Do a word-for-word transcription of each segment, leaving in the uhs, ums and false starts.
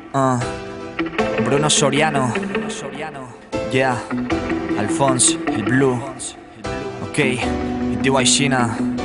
Uh, Bruno Soriano, yeah, Alphonse, el Blue, ok, i diu aixina.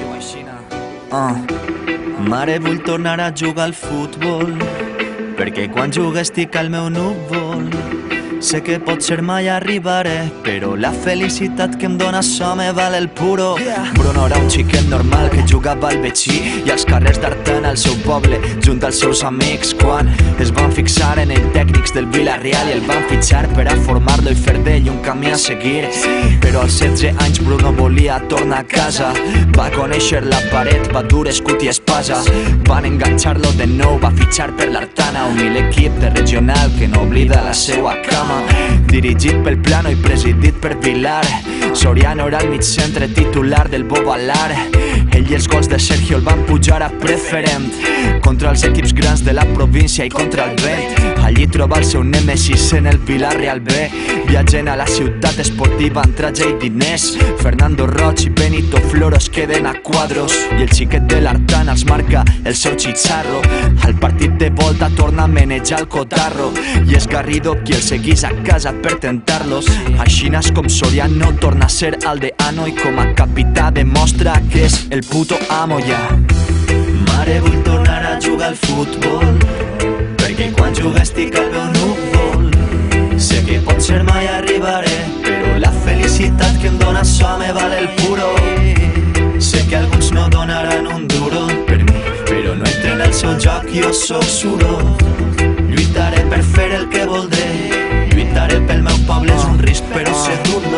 uh. Mare, vull tornar a jugar al futbol, perquè quan jugue estic al meu núvol. Sé que potser mai arribaré, però la felicitat que em dóna això me val el puro. Bruno era un xiquet normal que jugava al Betxí i als carrers d'Artana, al seu poble, junt als seus amics, quan es van fixar en ell tècnics del Villarreal i el van fitxar per a formar-lo i fer d'ell un camí a seguir. Però als setze anys Bruno volia tornar a casa, va conèixer la paret, va dur escut i espasa, van enganxar-lo de nou, va fitxar per l'Artana, humil equip de regional que no oblida la seua cama. Dirigit pel Plano i presidit per Vilar, Soriano era el mig centre titular del Bobalar. Ell i els gols de Sergio el van pujar a preferent contra els equips grans de la província i contra el vent. Allí troba el seu nèmesis en el Villarreal B, viatgen a la ciutat esportiva amb traje i diners. Fernando Roig i Benito Floro es queden a quadros i el xiquet de l'Artana els marca el seu chicharro. Al partit de volta torna a manejar el cotarro i és Garrido qui el seguís a casa per tentar-los. Així és com Soriano torna a ser aldeano i com a capità demostra que és el puto amo ja. Mare, vull tornar a jugar al futbol, perquè quan jugue estic al meu núvol. Sé que potser mai arribaré, però la felicitat que em dóna això me val el puro. Sé que alguns no donaran un duro per mi, però no entren al seu joc, jo soc suro. Lluitaré per fer el que voldré, lluitaré pel meu poble, és un risc però sé dur-lo.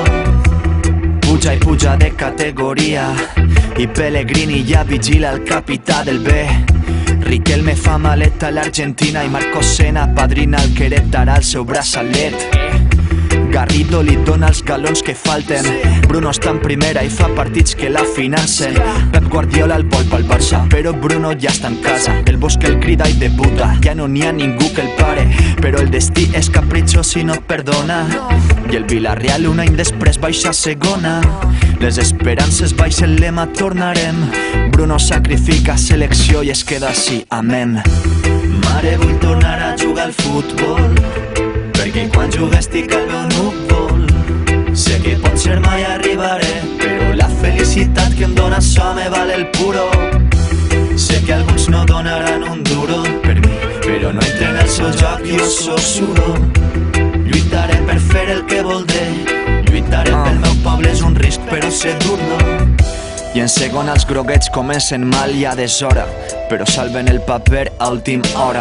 Puja i puja de categoria i Pellegrini ja vigila el capità del B. Riquelme fa maleta a l'Argentina i Marco Sena padrina el que heretarà el seu braçalet. Garrido li dona els galons que falten, Bruno està en primera i fa partits que la financen. Pep Guardiola el vol pel Barça, però Bruno ja està en casa. El Bosque el crida i debuta, ja no n'hi ha ningú que el pare, però el destí és capritxós i no et perdona. I el Villarreal un any després baixa a segona. Les esperances baixen lema, tornarem. Bruno sacrifica selecció i es queda així, amén. Mare, vull tornar a jugar al futbol, perquè quan jugue estic al meu núvol. Sé que potser mai arribaré, però la felicitat que em dóna això me val el puro. Sé que alguns no donaran un duro per mi, però no entren al seu joc, jo soc suro. Lluitaré per fer el que voldré, lluitaré pel meu poble, és un risc però sé dur-lo. I en segona els groguets comencen mal i a deshora, però salven el paper a última hora.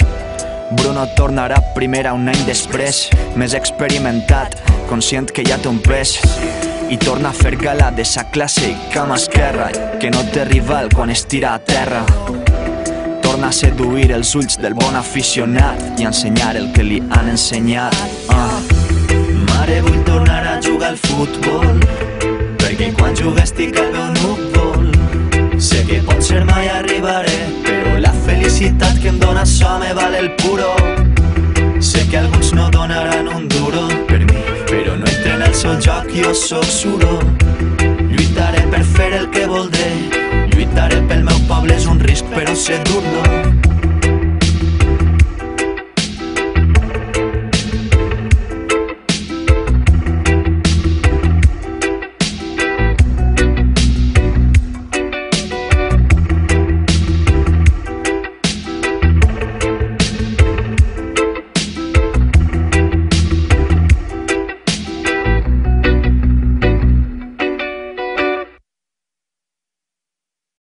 Bruno tornarà primera un any després, més experimentat, conscient que ja té un pes, i torna a fer gala de sa classe i cama esquerra, que no té rival quan es tira a terra. Torna a seduir els ulls del bon aficionat i a ensenyar el que li han ensenyat. uh. Mare, vull tornar a jugar al futbol, perquè quan jugue estic al meu núvol. Sé que potser mai arribaré, però la felicitat que em dóna això me val el puro. Sé que alguns no donaran un duro per mi, però no entren al seu joc, jo soc suro. Lluitaré per fer el que voldré, lluitaré pel meu poble, és un risc però sé dur-lo.